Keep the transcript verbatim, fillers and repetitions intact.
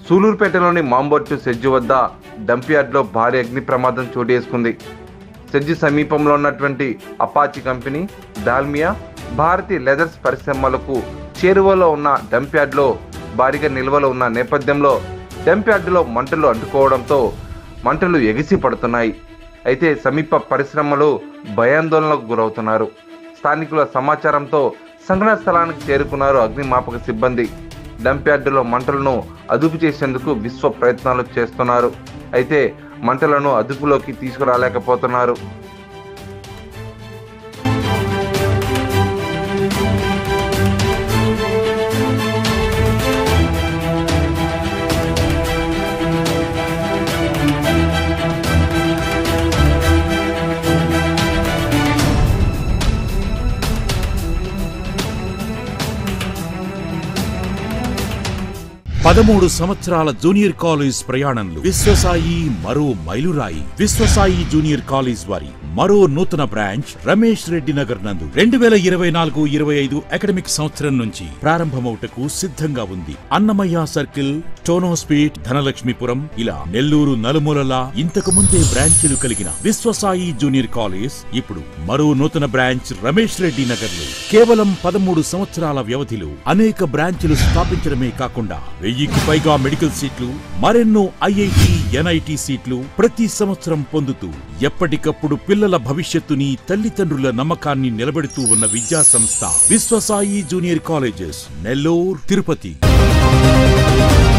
సూలూరుపేటలోని మాంబొట్టు SEZ వద్ద డంప్యార్డ్లో భారీ అగ్ని ప్రమాదం చోటు చేసుకుంది. సెజ్జు సమీపంలో ఉన్నటువంటి Apache company, Dalmia, Bharati leathers పరిశ్రమలకు చేరువలో ఉన్న డంప్యార్డ్లో భారీగా నిల్వలో ఉన్న నేపథ్యంలో డంప్యార్డ్లో మంటలు అంటుకోవడంతో మంటలు ఎగిసి పడుతున్నాయి. అయితే సమీప పరిశ్రమలు భయాందోళనకు గురవుతున్నారు. స్థానికుల సమాచారంతో సంఘటనా స్థలానికి చేరుకున్నారు అగ్నిమాపక సిబ్బంది. డంప్యార్డులో మంటలను అదుపు చేసేందుకు విశ్వ ప్రయత్నాలు చేస్తున్నారు. అయితే మంటలను అదుపులోకి తీసుకురాలేకపోతున్నారు. పదమూడు సంవత్సరాల జూనియర్ కాలేజ్ ప్రయాణంలో విశ్వసాయి మరో మైలురాయి. విశ్వసాయి జూనియర్ కాలేజ్ వారి మరో నూతన బ్రాంచ్ రమేష్ రెడ్డి నగర్ నందు రెండు వేల ఇరవై నాలుగు ఇరవై ఐదు అకాడమిక్ సంవత్సరం నుంచి ప్రారంభమవుటకు సిద్ధంగా ఉంది. అన్నమయ్య సర్కిల్, టోనోస్పీట్, ధనలక్ష్మీపురం ఇలా నెల్లూరు నలుమూలలా ఇంతకు ముందే బ్రాంచీలు కలిగిన విశ్వసాయి జూనియర్ కాలేజ్ ఇప్పుడు మరో నూతన బ్రాంచ్ రమేష్ రెడ్డి నగర్ లో కేవలం పదమూడు సంవత్సరాల వ్యవధిలో అనేక బ్రాంచీలు స్థాపించడమే కాకుండా వెయ్యికి పైగా మెడికల్ సీట్లు, మరెన్నో ఐఐటి, ఎన్ఐటి సీట్లు ప్రతి సంవత్సరం పొందుతూ ఎప్పటికప్పుడు పిల్లల భవిష్యత్తుని, తల్లిదండ్రుల నమ్మకాన్ని నిలబెడుతూ ఉన్న విద్యా సంస్థ విశ్వసాయి జూనియర్ కాలేజెస్, నెల్లూరు, తిరుపతి.